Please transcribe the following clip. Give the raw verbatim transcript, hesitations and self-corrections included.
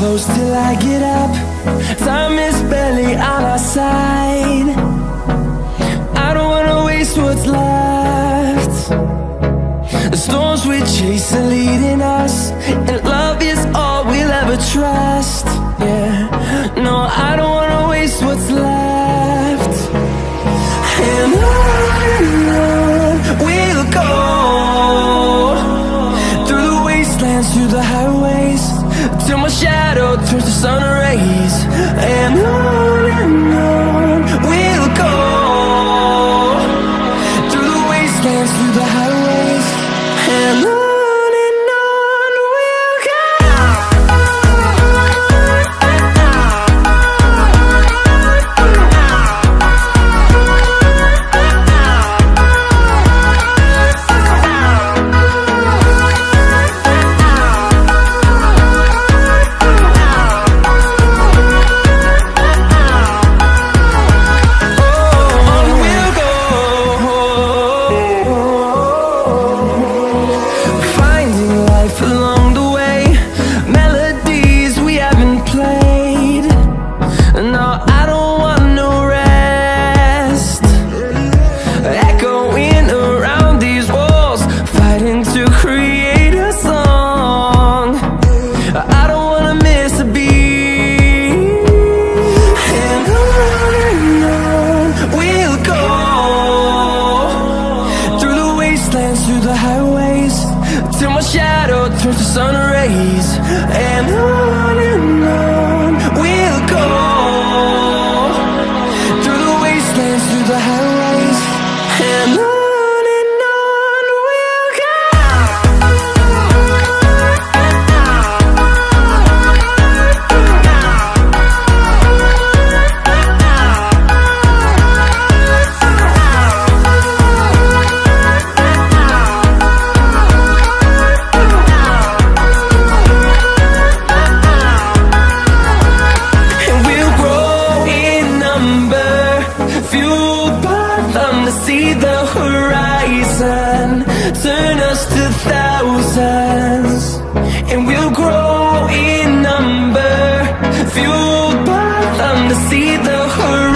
close till I get up. Time is barely on our side. I don't wanna waste what's left. The storms we chase are leading us, and love is all we'll ever trust. Yeah, no, I don't wanna waste what's left. And on and on we'll go, through the wastelands, through the highways, till my shadow turns to sun rays. And on and on we'll go, through the wastelands, through the highways, and on. Through the highways, till my shadow turns to sun rays. And on and on we'll go, through the wastelands, through the highways, and on. See the horizon turn us to thousands, and we'll grow in number, fueled by them to see the horizon.